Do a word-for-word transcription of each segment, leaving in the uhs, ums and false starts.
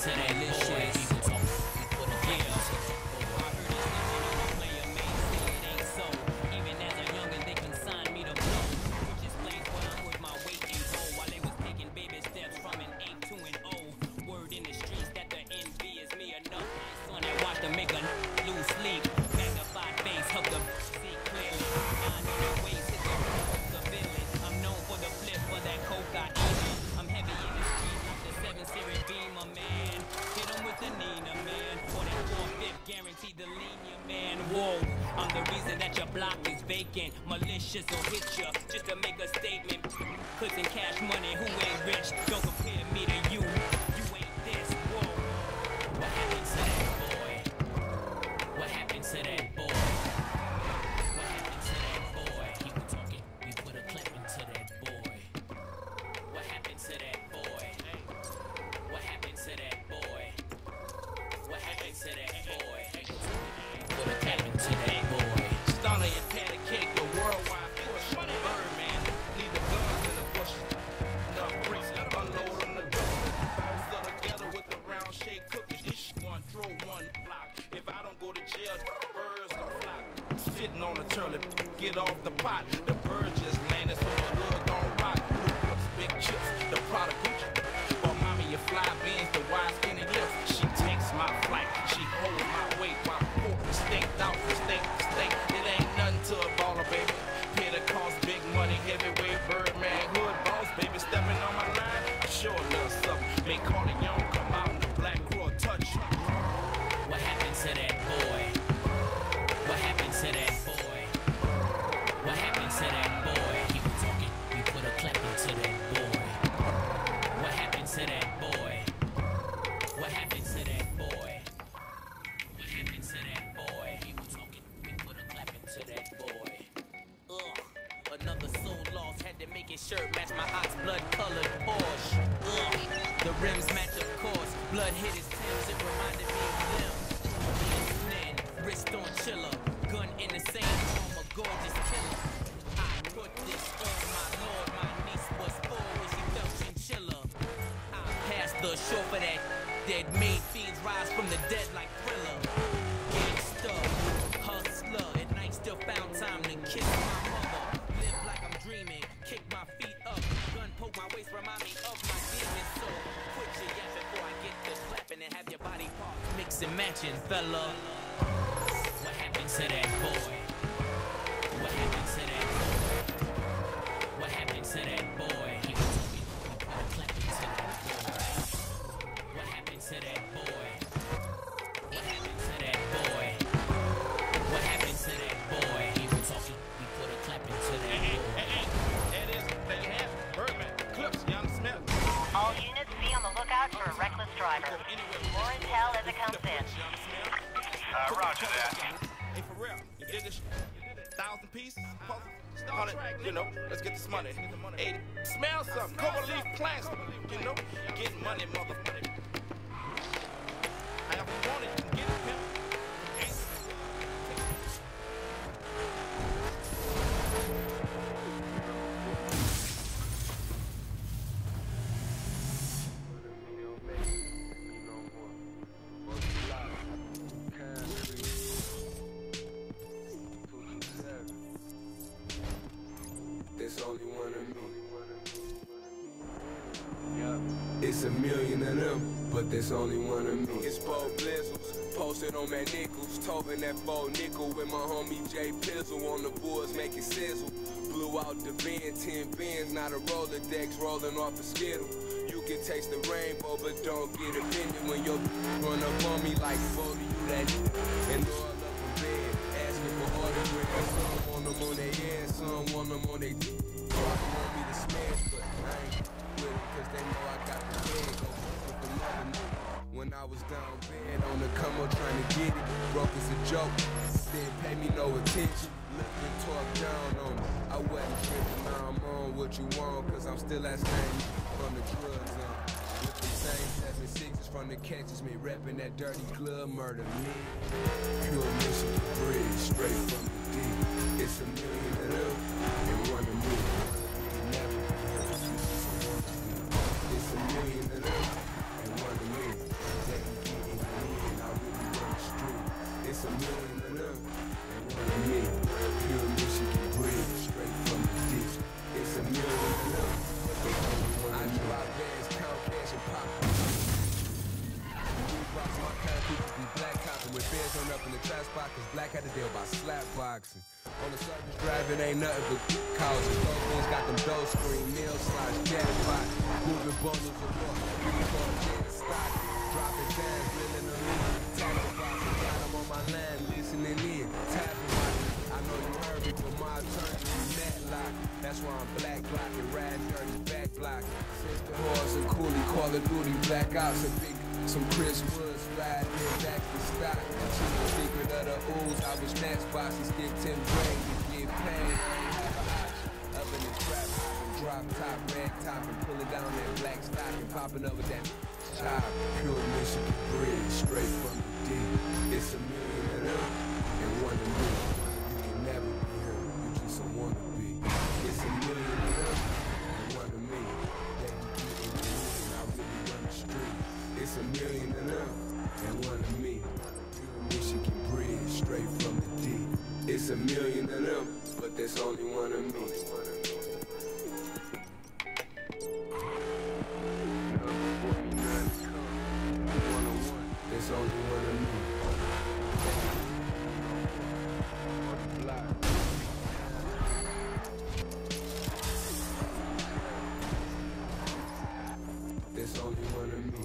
to that boy? People talk, we put a clip into that boy. I heard this legend on the player, man, say it ain't so. Even as a youngin', they consigned me to blow, which explains why I'm with my weight and go. While they was taking baby steps from an eight to an O. Word in the streets that the envy is me enough. Son that watch them make a lose sleep. Magnified face, help them see clearly. Nine on their waist, hit the the villain. I'm known for the flip for that cocaine. I'm heavy in the streets with the seven series Beamer, man. Hit them with the Nina, man. For that four fifth, guaranteed to lean you, man. Whoa, I'm the reason that your block is vacant. Malicious will hit you just to make a statement. Cause in cash money, who ain't rich? Don't compare me to you. You ain't this. Whoa. What happened to that boy? What happened to that boy? What happened to that boy? People talking, we put a clip into that boy. What happened to that boy? What happened to that boy? What happened to that boy? Put a clip into that boy. Stunner and patty cake, the worldwide push. Birdman, leave the guns in the bush. Enough bricks, unload on the door. Bounce up together with the round shake cookies. Each one throw one block. If I don't go to jail, birds gon' flock. Sitting on the toilet, get off the pot. The bird just landed, so the hood gon' rock. Big chips, the product Gucci. For mommy, you fly beans, the wide skinny lips. She takes my flight, she holds my weight. While pork is staked out from steak to steak. It ain't nothing to a baller, baby. Pay the cost, big money, heavyweight, Birdman, hood boss, baby. Stepping on my line, I sure love something. Make Corleone come out in the black crow touch. What happened to that boy? What happened to that boy? What happened to that boy? People talking, we put a clap into that boy. What happened to that boy? What happened to that boy? What happened to that boy? People talking, we put a clap into that boy. Ugh, another soul lost, had to make his shirt match my ox blood colored Porsche. Ugh, the rims match of course, blood hit his Timbs, it reminded me of them. Listening, wrist on chiller, gun in the same arm, a gorgeous killer. I put this on my lord, my niece was four when she felt chinchilla. I passed the shore for that dead made fiends rise from the dead like Thriller. Gangsta, hustler, at night still found time to kiss my mother. Live like I'm dreaming, kick my feet up, gun poke my waist, remind me of my demon soul. Quit your yapping before I get the clapping and have your body parts mix and matching, fella. What happened to that boy? What happened to that boy? What happened to that boy? He was talking, we put a clap into that boy. What happened to that boy? What happened to that boy? What happened to that boy? He was talking, we put a clap into that boy. Hey, hey, hey, there it is. There you have it. Birdman, Clips, Young Smith. All units be on the lookout for a reckless driver. More intel as it comes in. Uh, roger that. Hey, for real, you did this thousand pieces, hundred, you know, let's get this money. eighty, smell something, cover leaf plants, you know, getting money, motherfucker. However you want it, you can get it, pimp. There's only one of me. It's a million of them, but there's only one of me. It's four blizzles, posted on my nickels, toting that four nickel with my homie Jay Pizzle on the boards, make it sizzle. Blew out the van, ten bins, not a Rolodex rolling off a skittle. You can taste the rainbow, but don't get offended when your run up on me like four to you that. And all up in bed, asking for autographs. Some want them on their ass, some want them on their d. Probably want me to smash, but I ain't with it, cause they know I got the bag. Go with another nigga. When I was down bad on the come up trying to get it, broke as a joke. Didn't pay me no attention. Looked and talked down on me. I wasn't tripping, now I'm on what you want, cause I'm still that same from the drugs on. With the same seven sixes from the catches me, reppin' that dirty club murder me. Pure Michigan bridge, straight from the D. It's a million of them, and one of me. Never. It's a million of them, and one of me. Lauderdale by slap boxing. On the surface driving ain't nothing but causes. Those things got them dough screen, meal slice, jackpot, moving bundles of rock, unicorn, jet, stock, dropping dimes, reeling them in, tackle boxing, got them on my line, listening in, tapping my, I know you heard me, but my turn to be mad lock. That's why I'm black blocking, riding dirty, back blocking. Sister Horse and Coolie, Call of Duty, black ops, and big, some Chris Woods, slide in back to stock. She's the secret of the ooze, I was snatch boxes, skip ten brain to get paid. Have an option, up in the trap, hopping, drop top, red top, and pulling down that black stock and popping over that chop. Pure Michigan bread, straight from the D. It's a million of them, and one of me. You can never be her, you just a wannabe. It's a million of them, and one of me. They can keep it moving, I really run the street. It's a million of them, and one of me. Pure Michigan bread, straight from the D. It's a million of them, but there's only one of me. There's only one of me. On the block. There's only one of me.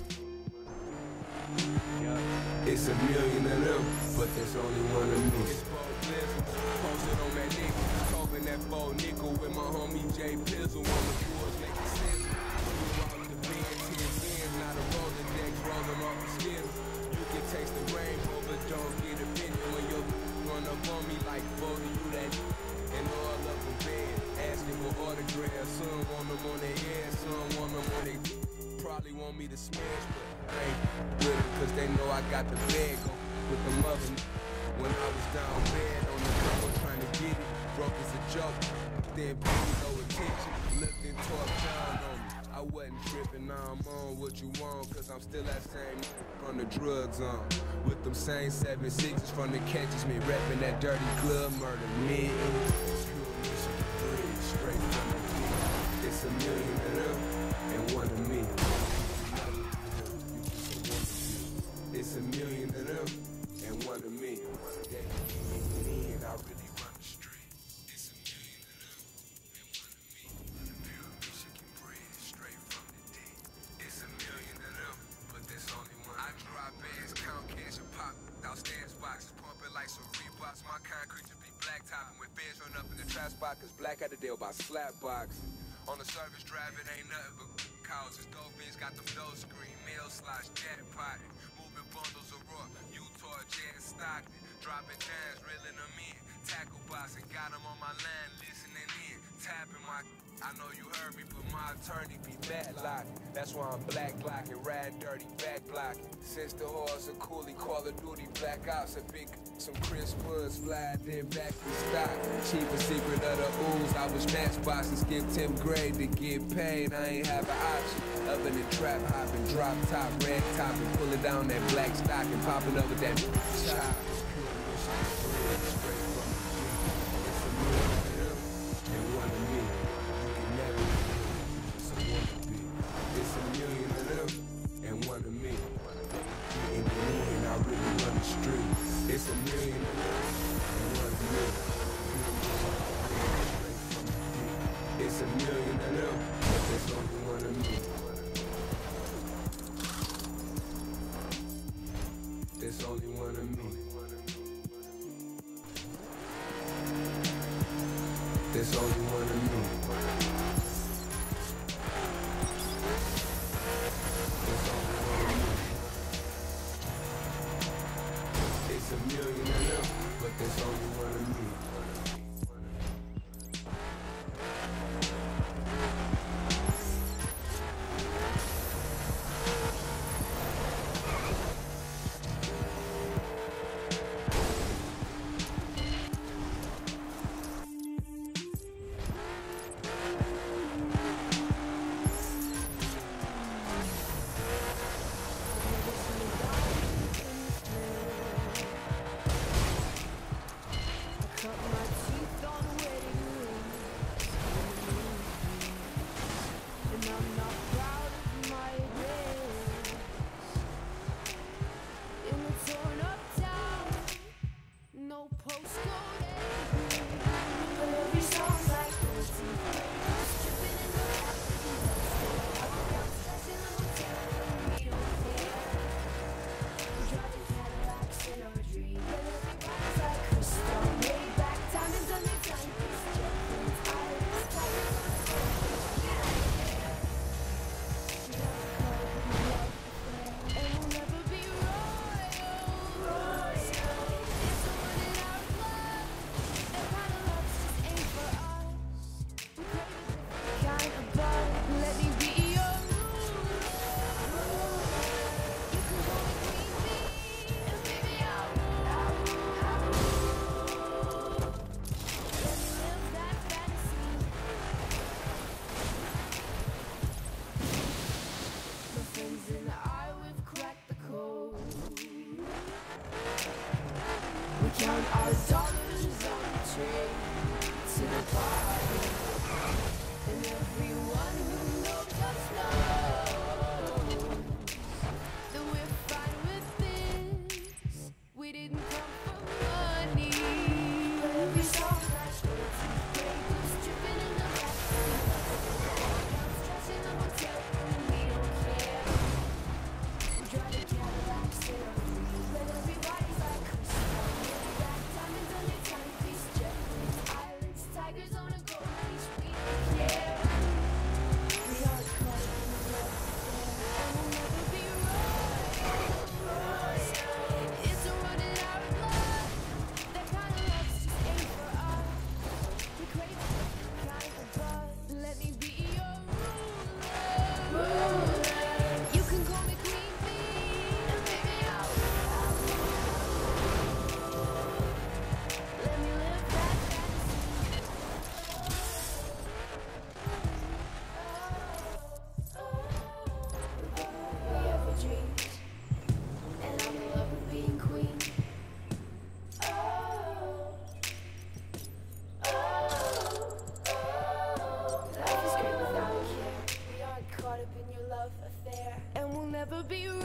It's a million of them, but there's only one of me. It's Bo Blizzle, posted on that nickel, hoping that Bo Nickel with my homie Jay Pizzle on the boards making sense. You out the band, ten ends, not a roller deck, rolling off the skills. You can taste the rainbow, but don't get offended when you run up on me like Bo, to you that and all up in bed, asking for autographs. Some want them on their head, some want them on their probably want me to smash, but I ain't with it, cause they know I got the bag on with the mother. When I was down bad on the cover trying to get it, broke as a joke, then paid no attention, looked and talked down on me. I wasn't tripping, now I'm on what you want, cause I'm still that same from the drugs on. With them same seven sixes from the catches me, repping that dirty glove murder me. Straight from the D. It's a million of them, and one of me. It's a million of them, and one of me. That me, and I really run the street. It's a million of them, and one of me. Pure Michigan bread, straight from the D. It's a million of them, but there's only one. I drop bands, count cash, and pop out stance boxes, pumping like some Reeboks. My concrete to be black topping with feds run up in the trap spot, cause black had to deal by slap boxing. On the service drive, it ain't nothing but causes. Dope beans got them dough screen, meal slice, jackpot. Bundles of raw, Utah, Jet, Stockton, dropping dimes, reeling them in, tackle boxing, got them on my line, listening in, tapping my, I know you heard me, but my attorney be bad locking. That's why I'm black blocking, riding dirty, back blocking. Since the Horse and Coolie, Call of Duty, black ops, a big, some Chris Woods, slide then back to stock. Chief a secret of the ooze, I was snatch boxing, skip tenth grade to get paid, I ain't have an option. Up in the trap, hopping, drop top, red top, and pulling down that black stock and popping over that chop. And one of me, you can never be. It's a million of them, and one of me. In the end, I really run the street. It's a million of them, and one of me. It's a million of them, but there's only one of me. There's only one of me. There's only one of me. There's only one of me. It's a million of them, but there's only one of me. never be